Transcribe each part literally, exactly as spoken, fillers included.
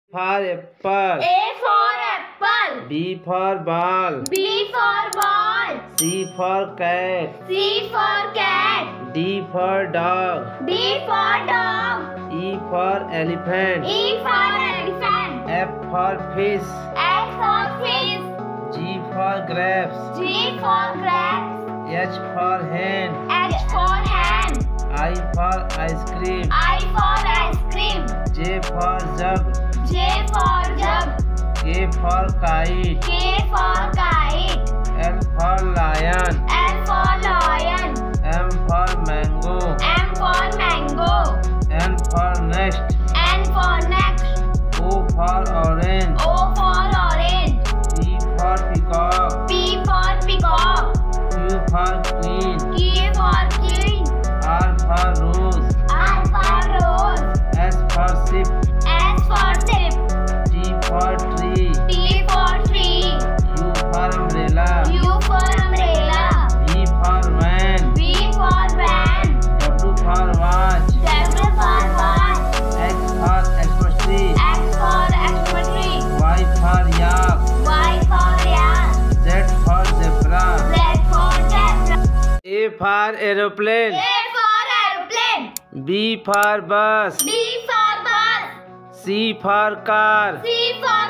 for apple. A for apple. B for ball. B for ball. C for cat. C for cat. D for dog. D for dog. E for elephant. E for elephant. F for fish. F for fish. G for grapes. G for grapes. H for hen. H for hen. I for ice cream. I for ice cream. J for jug. J for jug. K for kite. K for kite. L for lion. L for lion. M for mango. M for mango. N for next. N for next. O for orange. O for orange. P for peacock. P for peacock. Q for queen. Q for queen. R for rose. R for rose. S for ship. S for ship. T for tree. T for tree. U for umbrella. U for umbrella. V for van. V for van. W for watch. W for watch. X for Xmas tree. X for Xmas tree. Y for yak. Y for yak. Z for zebra. Z for zebra. A for aeroplane. A for aeroplane. B for bus. B for bus. C for car. C for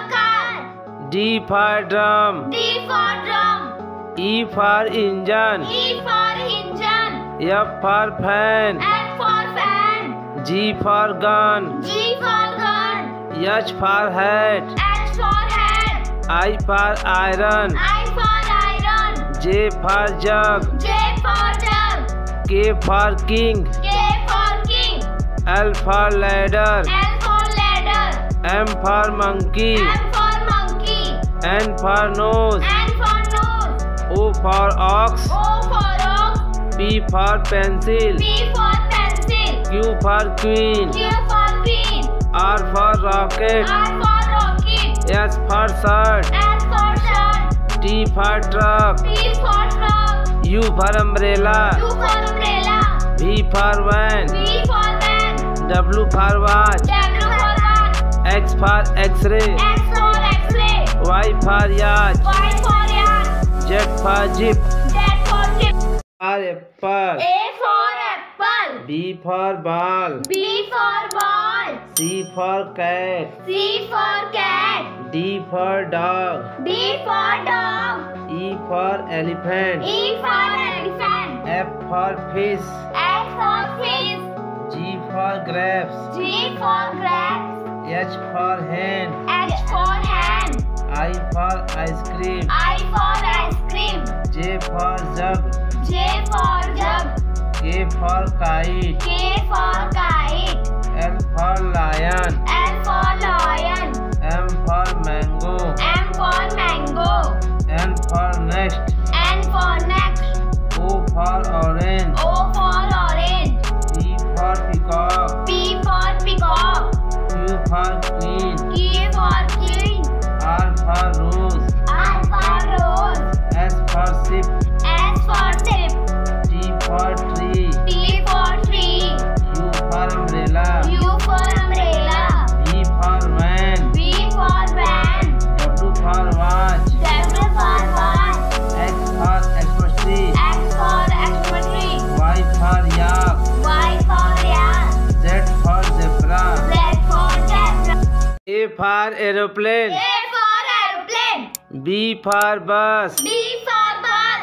car. D for drum. D for drum. E for engine. E for engine. F for fan. F for fan. G for gun. G for gun. H for hat. H for hat. I for iron. I for iron. J for jug. J for jug. K for king. K for king. L for ladder. L for ladder. M for monkey. M for monkey. N for nose. N for nose. O for ox. O for ox. P for pencil. P for pencil. Q for queen. Q for queen. R for rocket. R for rocket. S for shirt. S for shirt. T for truck. T for truck. U for umbrella. U for umbrella. V for van. V for van. W for watch. W for watch. X for x-ray. X for x-ray. Y for yacht. Y for yacht. Z for jeep. Z for jeep. For apple. A for apple. B for ball. B for ball. C for cat. C for cat. D for dog. D for dog. E for elephant. E for elephant. F for fish. F for fish. G for grapes. G for grapes. H for hen. H for hen. I for ice cream. I for ice cream. J for jug. J for jug. K for kite. K for kite. L for lion. L for lion. M for mango. M for mango. N for next. N for next. O for orange. O for orange. P for peacock. P for peacock. Q for queen. Q for queen. R for rose. R for rose. S for ship. S for ship. T for tree. T for tree. U for umbrella. U for umbrella. V for van. V for van. W for watch. W for watch. X for Xmas tree. X for Xmas tree. Y for yak. Y for yak. Z for zebra. Z for zebra. A for aeroplane. A for aeroplane. B for bus. B for bus.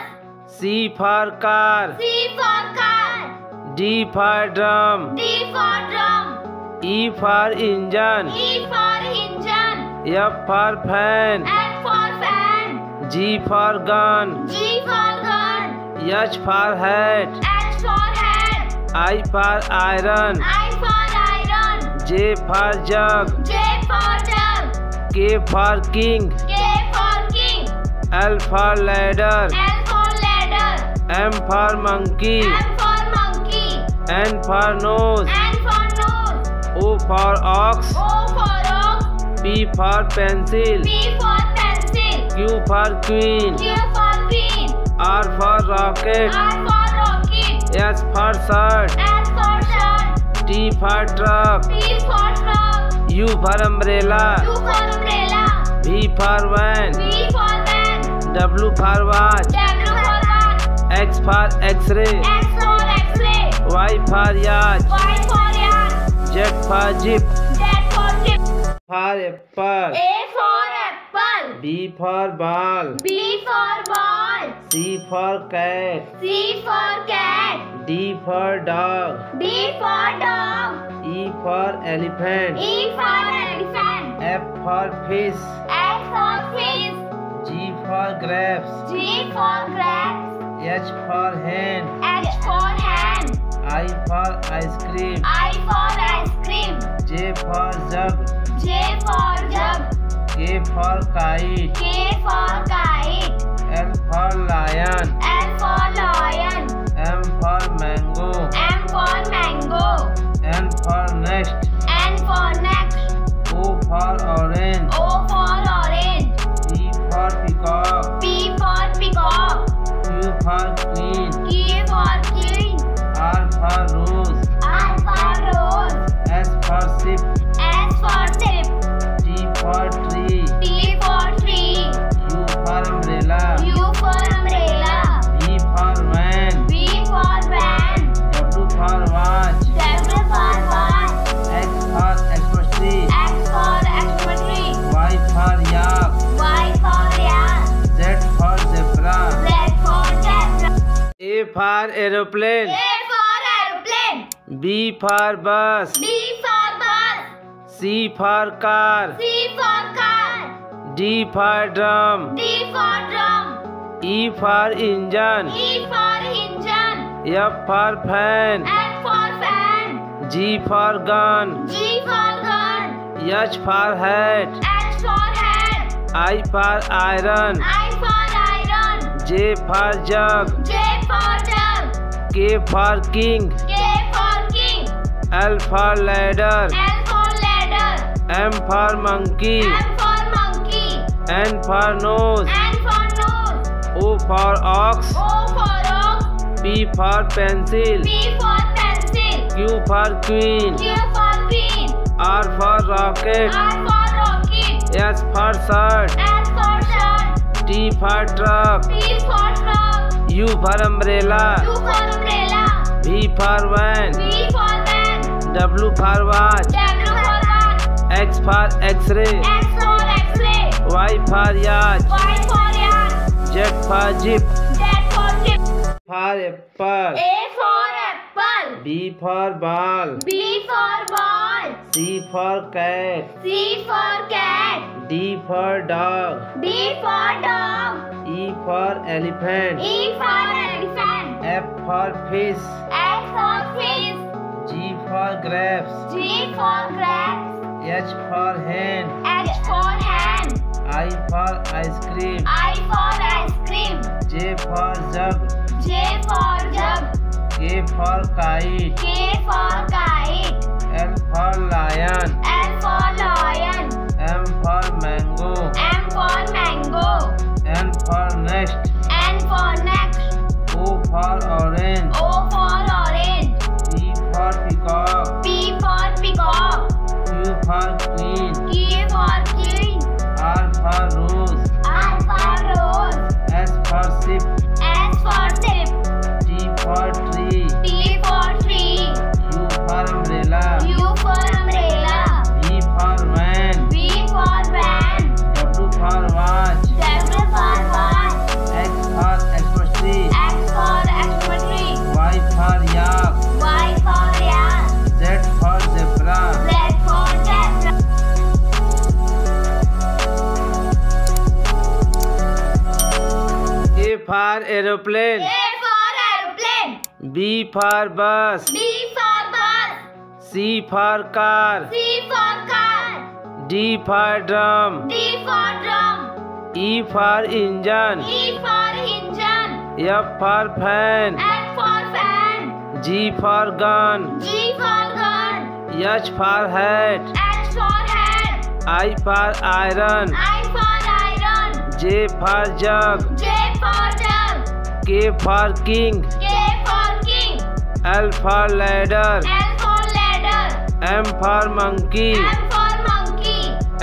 C for car. C for car. D for drum. D for drum. E for engine. E for engine. F for fan. F for fan. G for gun. G for gun. H for hat. H for hat. I for iron. I for iron. J for jug. J for jug. K for king. K for king. L for ladder. L for ladder. M for monkey. M for monkey. N for nose. N for nose. O for ox. O for ox. P for pencil. P for pencil. Q for queen. Q for queen. R for rocket. R for rocket. S for shirt. S for shirt. T for truck. T for truck. U for umbrella. U for umbrella. V for van. V for van. W for watch. W for watch. X for X-ray. X for X-ray. Y for yacht. Y for yacht. Z for jeep. Z for zip. For apple. A for apple. B for ball. B for ball. C for cat. C for cat. D for dog. D for dog. E for elephant. E for elephant. F for fish. F for fish. G for grapes. G for grapes. H for hen. H for hand. I for ice cream. I for ice cream. J for jug. J for jug. K for kite. K for kite. L for lion. L for lion. M for mango. M for mango. N for next. N for next. O for orange. O for orange. P for peacock. P for peacock. Q for queen. Q for king. R for rose. R for rose. S for ship. S for ship. T for tree. T for tree. U for umbrella. U for umbrella. V for van. V for van. W for watch. W for watch. X for expressly. X for extremity. Y for yak. Y for yak. Z for zebra. Z for zebra. A for aeroplane. A for aeroplane. B for bus. B for bus. C for car. C for car. D for drum. D for drum. E for engine. E for engine. F for fan. F for fan. G for gun. G for gun. H for hat. H for hat. I for iron. I for iron. J for jug. J for jug. K for king. K for king. L for ladder. L for ladder. M for monkey. M for monkey. N for nose. N for nose. O for ox. O for ox. P for pencil. P for pencil. Q for queen. Q for queen. R for rocket. R for rocket. S for shirt. S for shirt. T for truck. T for truck. U for umbrella. U for umbrella. V for van. V for van. W for watch. W for watch. X for X-ray. X for X-ray. Y for yacht. Y for yacht. Z for jeep. Z for zip. For apple. A for apple. B for ball. B for ball. C for cat. C for cat. D for dog. D for dog. E for elephant. E for elephant. F for fish. F for fish. G for grapes. G for grapes. H for hen. H for hand. I for ice cream. I for ice cream. J for jug. J for jug. K for kite. K for kite. L for lion. L for lion. M for mango. M for mango. N for next. N for next. O for orange. O for orange. P for peacock. P for peacock. Q for queen. Q for king. R for rose. R for rose. S for ship. S for ship. T for tree. T for tree. U for umbrella. U for umbrella. V for van. V for van. W for watch. W for watch. X for expressly. X for extremity. Y for yak. Y for yak. Z for zebra. Z for zebra. A for aeroplane. A for aeroplane. B for bus. B for bus. C for car. C for car. D for drum. D for drum. E for engine. E for engine. F for fan. F for fan. G for gun. G for gun. H for hat. H for hat. I for iron. I for iron. J for jug. J for jug. K for king. K for king. L for ladder. L for ladder. M for monkey. M for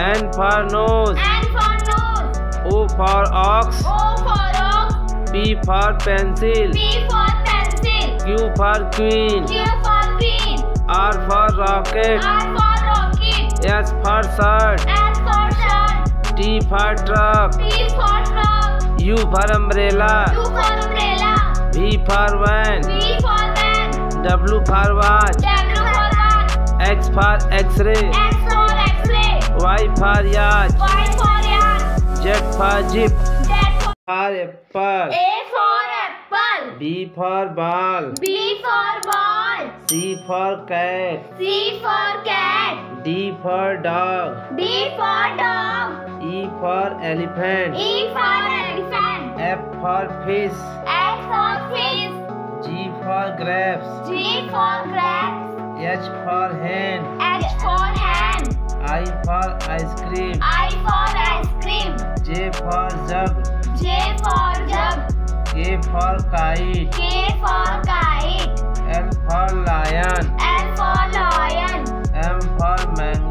N for nose. N for nose. O for ox. O for ox. P for pencil. P for pencil. Q for queen. Q for queen. R for rocket. R for rocket. S for shirt. S for shirt. T for truck. T for truck. U for umbrella. U for umbrella. V for van. V for van. W for watch. W for watch. X for x-ray. X for X-ray. Y for yacht. Y for yacht. Z for zip. Z for For apple. A for apple. B for ball. B for ball. C for cat. C for cat. D for dog. D for dog. E for elephant. E for elephant. F for fish. F for fish. G for grapes. G for grapes. H for hen. H for hen. I for ice cream. I for ice cream. J for jug. J for jug. K for kite. K for kite. L for lion. L for lion. M for mango.